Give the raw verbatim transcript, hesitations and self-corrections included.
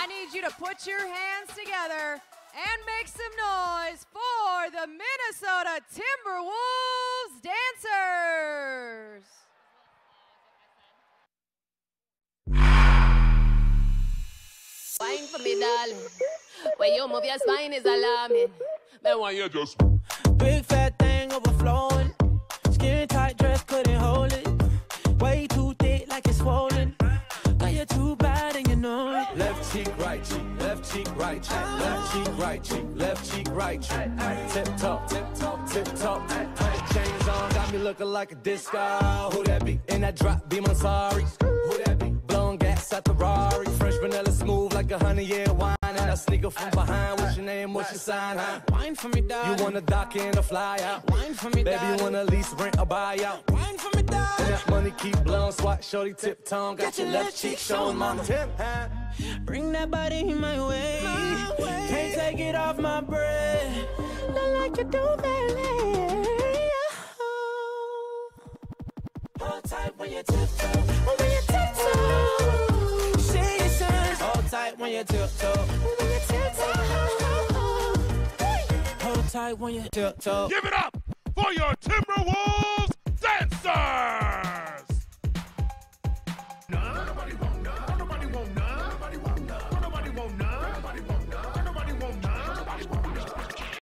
I need you to put your hands together and make some noise for the Minnesota Timberwolves dancers. Wine for me, darling. When you move your spine is alarming. Then why you just big fat thing overflowing. Skin tight dress couldn't hold it. Way too thick like it's swollen. Got you too bad and you know it. Left cheek, right cheek, left cheek, right cheek, left cheek, right cheek, left cheek, right cheek. Tip top, tip top, tip top. Chains on, got me looking like a disco. Who that be? In that drop, be my sorry. Who that be? Blowing gas at the Rari. Fresh vanilla smooth like a honey year wine. And I sneak up from behind. What's your name? What's your sign? Huh? Wine for me, dog. You wanna dock in or fly out? Wine for me, dog. Baby, you wanna lease, rent, or buy out? Wine for me, dog. And that money keep blowing, swat, shorty, tip tongue. Got your left cheek showing, mama. Tip, huh? Bring that body my way. my way. Can't take it off my breath. Not like you do, baby. Hold tight when you tiptoe. When you tiptoe. Say your signs. Hold tight when you tiptoe. When you tiptoe. Hold tight when you tiptoe. Give it up for your Timberwolves!